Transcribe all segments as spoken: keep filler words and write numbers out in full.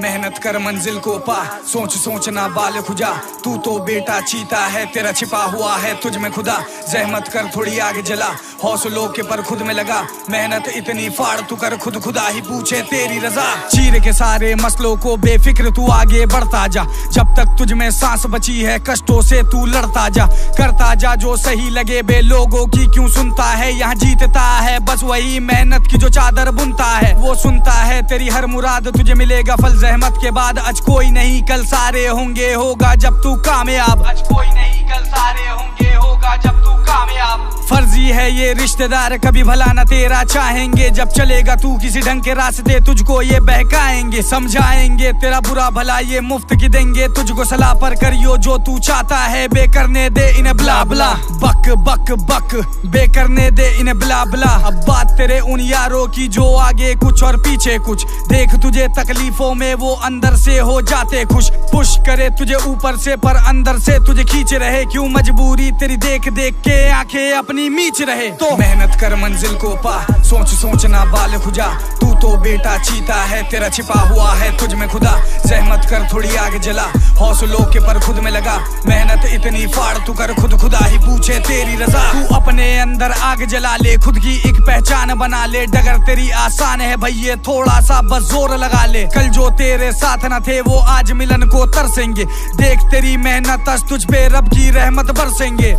मेहनत कर मंजिल को पा, सोच सोचना बाल खुजा। तू तो बेटा चीता है, तेरा छिपा हुआ है तुझ में खुदा। जहमत कर थोड़ी आग जला, हौसलों के पर खुद में लगा। मेहनत इतनी फाड़ तू कर, खुद खुदा ही पूछे तेरी रजा। चीर के सारे मसलों को बेफिक्र तू आगे बढ़ता जा। जब तक तुझ में सांस बची है कष्टों से तू लड़ता जा। करता जा जो सही लगे, बे लोगों की क्यों सुनता है। यहाँ जीतता है बस वही मेहनत की जो चादर बुनता है। वो सुनता है तेरी हर मुराद, तुझे मिलेगा फल जहमत के बाद। आज कोई नहीं कल सारे होंगे, होगा जब तू कामयाब। आज कोई नहीं कल सारे होंगे, होगा जब तू कामयाब। फर्जी है ये रिश्तेदार, कभी भला न तेरा चाहेंगे। जब चलेगा तू किसी ढंग के रास्ते, तुझको ये बहकाएंगे। समझाएंगे तेरा बुरा भला, ये मुफ्त की देंगे तुझको सलाह। पर करियो जो तू चाहता है, बे करने दे इन्हें ब्ला ब्ला। बक बक बक बे करने दे इन्हें ब्ला ब्ला। अब बात तेरे उन यारों की जो आगे कुछ और पीछे कुछ। देख तुझे तकलीफों में वो अंदर से हो जाते खुश। पुश करे तुझे ऊपर से पर अंदर से तुझे खींच रहे। क्यों मजबूरी तेरी देख देख के आंखें अपनी मीच रहे। तो मेहनत कर मंजिल को पा, सोच सोचना बाल खुजा। तू तो बेटा चीता है, तेरा छिपा हुआ है तुझ में खुदा। जहमत कर थोड़ी आग जला, हौसलों के पर खुद में लगा। मेहनत इतनी फाड़ तू कर, खुद खुदा ही पूछे तेरी रजा। तू अपने अंदर आग जला ले, खुद की एक पहचान बना ले। डगर तेरी आसान है भैया, थोड़ा सा बस जोर लगा ले। कल जो तेरे साथ न थे वो आज मिलन को तरसेंगे। देख तेरी मेहनत आज तुझ पे रब की रहमत बरसेंगे।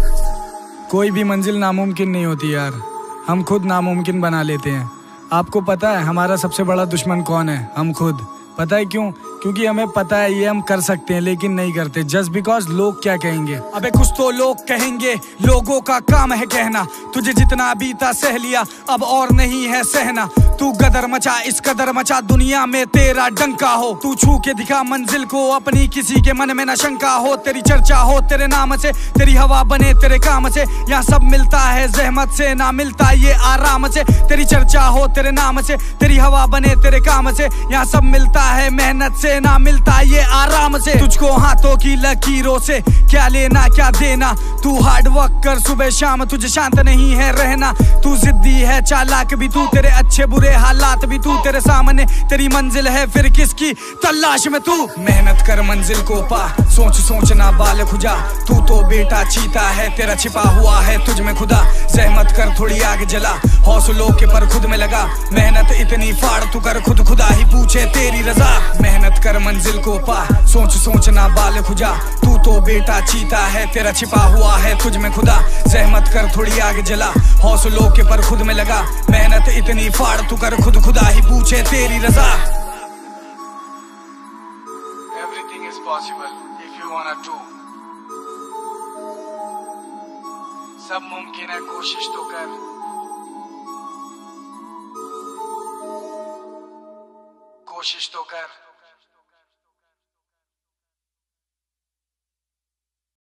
कोई भी मंजिल नामुमकिन नहीं होती यार, हम खुद नामुमकिन बना लेते हैं। आपको पता है हमारा सबसे बड़ा दुश्मन कौन है? हम खुद। पता है क्यों? क्योंकि हमें पता है ये हम कर सकते हैं लेकिन नहीं करते, जस्ट बिकॉज लोग क्या कहेंगे। अबे कुछ तो लोग कहेंगे, लोगों का काम है कहना। तुझे जितना बीता सह लिया, अब और नहीं है सहना। तू गदर मचा, इस कदर मचा, दुनिया में तेरा डंका हो। तू छू के दिखा मंजिल को अपनी, किसी के मन में न शंका हो। तेरी चर्चा हो तेरे नाम से, तेरी हवा बने तेरे काम से। यहाँ सब मिलता है जहमत से, ना मिलता ये आराम से। तेरी चर्चा हो तेरे नाम से, तेरी हवा बने तेरे काम से। यहाँ सब मिलता है मेहनत से, ना मिलता ये आराम से। तुझको हाथों की लकीरों से क्या लेना क्या देना। तू हार्ड वर्क कर सुबह शाम, तुझे शांत नहीं है रहना। तू जिद्दी है चालाक भी तू, तेरे अच्छे बुरे हालात भी तू। तेरे सामने तेरी मंजिल है, फिर किसकी तलाश में तू। मेहनत कर मंजिल को पा, सोच सोचना बाल खुजा। तू तो बेटा चीता है, तेरा छिपा हुआ है तुझ में खुदा। जहमत कर थोड़ी आग जला, हौसलों के पर खुद में लगा। मेहनत इतनी फाड़ तू कर, खुद खुदा ही पूछे तेरी रजा। मेहनत कर मंजिल को पा, सोच सोचना बाल खुजा। तू तो बेटा चीता है, तेरा छिपा हुआ है तुझ में खुदा। जहमत कर थोड़ी आग जला, हौसलों के पर खुद में लगा। मेहनत इतनी फाड़ तू कर, खुद खुदा ही पूछे तेरी रजा। Everything is possible if you wanna do. सब मुमकिन है, कोशिश तो कर। कोशिश तो कर।